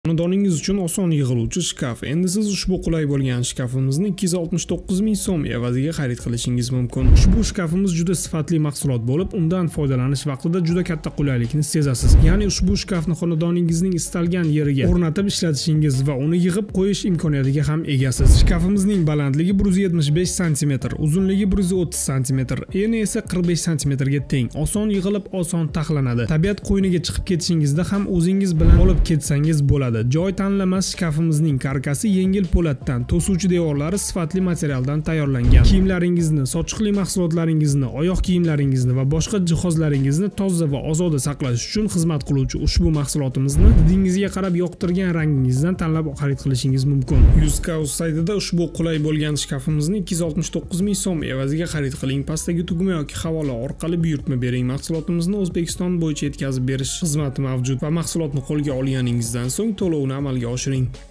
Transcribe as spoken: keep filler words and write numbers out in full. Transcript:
Xonadoningiz uchun oson yig'iluvchi shkaf. Endi siz ushbu qulay bo'lgan shkafimizni ikki yuz oltmish to'qqiz ming so'm evaziga xarid qilishingiz mumkin. Ushbu shkafimiz juda sifatli mahsulot bo'lib, undan foydalanish vaqtida juda katta qulaylikni sezasiz. Ya'ni ushbu shkafni xonadoningizning istalgan yeriga o'rnatib ishlatishingiz va uni yig'ib qo'yish imkoniyatiga ham egasiz. Shkafimizning balandligi bir yuz yetmish besh santimetr, uzunligi bir yuz o'ttiz santimetr, eni esa qirq besh santimetrga teng. Oson yig'ilib, oson taxlanadi. Tabiat qo'yniga chiqib ketishingizda ham o'zingiz bilan olib ketsangiz bo'ladi. Joy tanlamas shkafimizning karkasi yengil po'latdan, to'suvchi devorlari sifatli materialdan tayyorlangan. Kiyimlaringizni, sochiqli mahsulotlaringizni, oyoq kiyimlaringizni va boshqa jihozlaringizni toza va ozoda saqlash uchun xizmat qiluvchi ushbu mahsulotimizni didingizga qarab yoqtirgan rangingizdan tanlab xarid qilishingiz mumkin. Yuzkaus saytida ushbu qulay bo'lgan shkafimizni ikki yuz oltmish to'qqiz ming so'm evaziga xarid qiling. Pastdagi tugma yoki havola orqali buyurtma bering. Mahsulotimizni O'zbekiston bo'yicha yetkazib berish xizmati mavjud va mahsulotni qo'lga olganingizdan so'ng to'lovni amalga oshiring.